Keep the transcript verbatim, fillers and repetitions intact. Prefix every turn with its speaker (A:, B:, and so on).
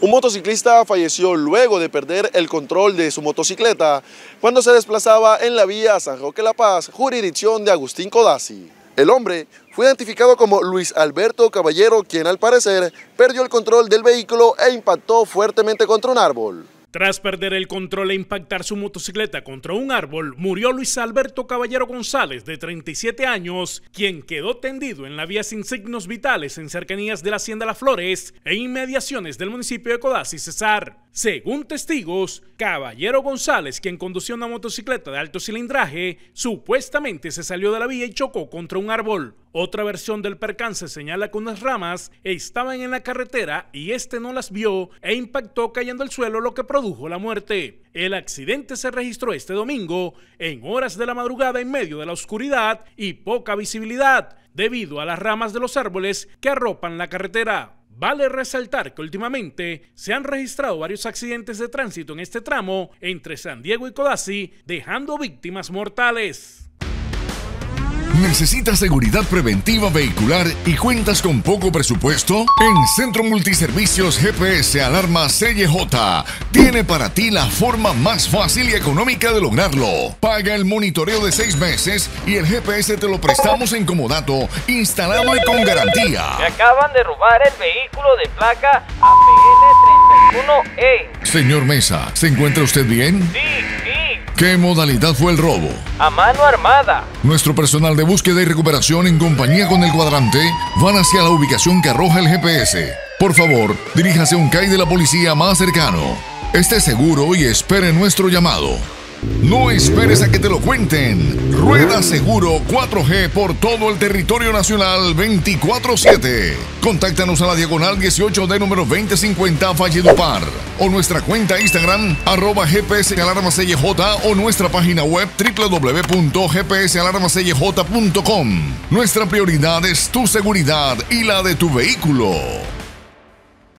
A: Un motociclista falleció luego de perder el control de su motocicleta cuando se desplazaba en la vía San Roque La Paz, jurisdicción de Agustín Codazzi. El hombre fue identificado como Luis Alberto Caballero, quien al parecer perdió el control del vehículo e impactó fuertemente contra un árbol.
B: Tras perder el control e impactar su motocicleta contra un árbol, murió Luis Alberto Caballero González, de treinta y siete años, quien quedó tendido en la vía sin signos vitales en cercanías de la Hacienda Las Flores e inmediaciones del municipio de Codazzi, Cesar. Según testigos, Caballero González, quien conducía una motocicleta de alto cilindraje, supuestamente se salió de la vía y chocó contra un árbol. Otra versión del percance señala que unas ramas estaban en la carretera y este no las vio e impactó cayendo al suelo, lo que produjo la muerte. El accidente se registró este domingo en horas de la madrugada en medio de la oscuridad y poca visibilidad debido a las ramas de los árboles que arropan la carretera. Vale resaltar que últimamente se han registrado varios accidentes de tránsito en este tramo entre San Diego y Codazzi, dejando víctimas mortales.
C: ¿Necesitas seguridad preventiva vehicular y cuentas con poco presupuesto? En Centro Multiservicios G P S Alarma C Y J tiene para ti la forma más fácil y económica de lograrlo. Paga el monitoreo de seis meses y el G P S te lo prestamos en comodato, instalado y con garantía.
D: Me acaban de robar el vehículo de placa A P L treinta y uno E.
C: Señor Mesa, ¿se encuentra usted bien?
D: Sí, sí.
C: ¿Qué modalidad fue el robo?
D: A mano armada.
C: Nuestro personal de búsqueda y recuperación en compañía con el cuadrante van hacia la ubicación que arroja el G P S. Por favor, diríjase a un C A I de la policía más cercano. Esté seguro y espere nuestro llamado. No esperes a que te lo cuenten. Rueda Seguro cuatro G por todo el territorio nacional veinticuatro siete. Contáctanos a la diagonal dieciocho D número veinte cincuenta Valledupar o nuestra cuenta Instagram arroba G P S Alarma C Y J o nuestra página web w w w punto g p s alarma c y j punto com. Nuestra prioridad es tu seguridad y la de tu vehículo.